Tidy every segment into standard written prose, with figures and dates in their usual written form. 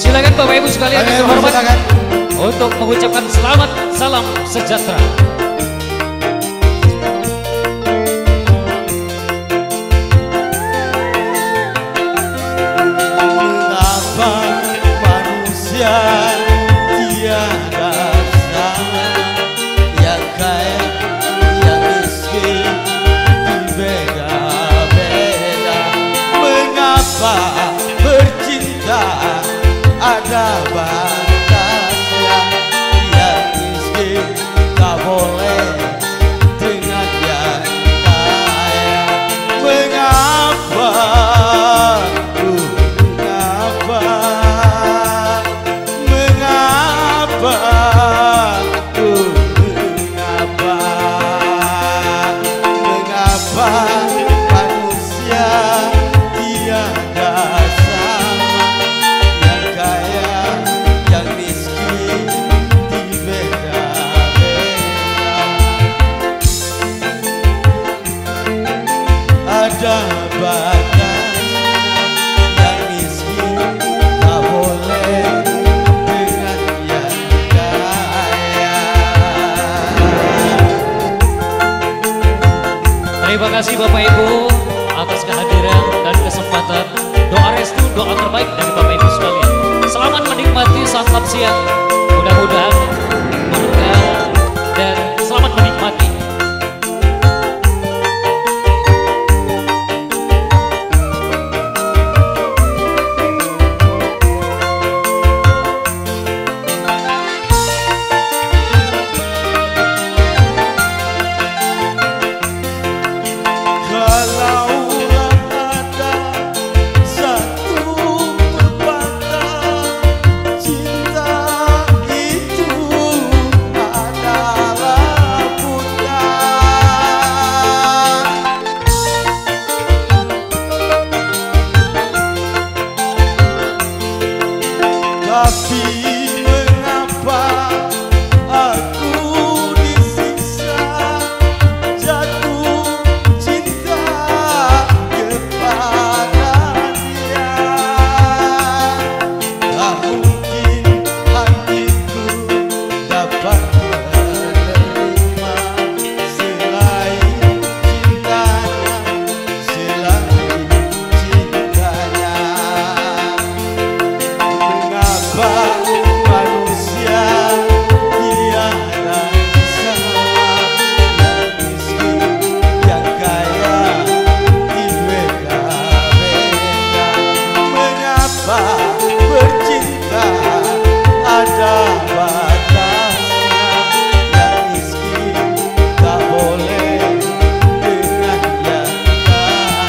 Silakan Bapak Ibu sekalian yang terhormat untuk mengucapkan selamat salam sejahtera. Mengapa manusia tiada sama, yang kaya, yang miskin berbeda-beda. Mengapa bercinta ada batasnya, yang miskin tak boleh dengan yang kaya. Mengapa, mengapa, mengapa, mengapa, mengapa manusia tiada sama, yang kaya, yang miskin dibeda-beda. Ada batas, yang miskin tak boleh dengan yang kaya. Terima kasih Bapak Ibu atas kehadiran dan kesempatan. Doa restu, doa terbaik dari Bapak Ibu sekalian. Selamat menikmati santap siang. Mudah-mudahan berkah dan selamat menikmati. Kalaulah ada satu pepatah, cinta itu adalah buta. Tapi mengapa aku disiksa, jatuh cinta kepada dia. Tak mungkin hatiku dapat menerima selain cintanya, selain cintanya. Mengapa manusia tiada sama, yang miskin, yang kaya dibeda-beda. Mengapa bercinta ada batasnya, yang miskin tak boleh dengan yang kaya.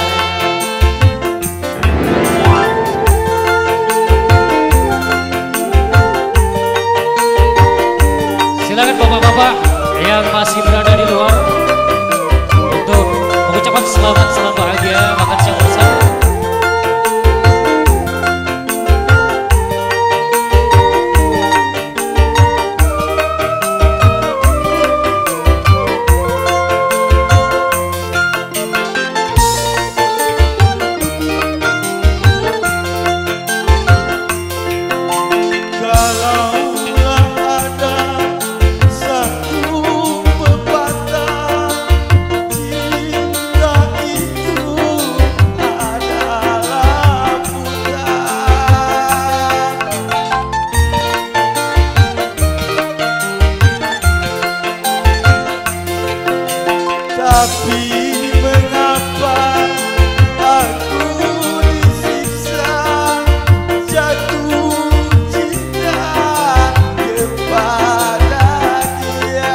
Silakan Bapak-bapak yang masih berada di luar untuk mengucapkan selamat salam bahagia makan siang bersama. Kalaulah ada satu pepatah, cinta itu adalah buta. Tapi mengapa aku disiksa, jatuh cinta kepada dia.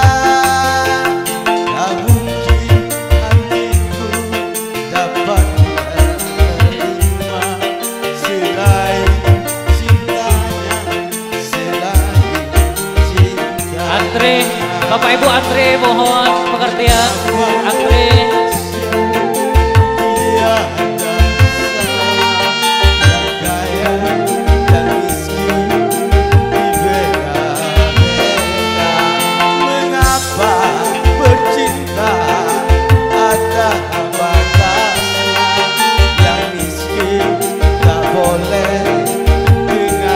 Tak mungkin hatiku dapat menerima selain cintanya, selain cintanya. Antre, Bapak Ibu antre, mohon pengertian. Antre. Tiada sama, yang kaya, yang miskin dibeda-beda. Mengapa bercinta ada batasnya, yang miskin tak boleh dengan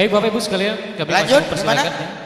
Baik Bapak Ibu sekalian, kami Lanjut, langsung persilakan gimana? ya.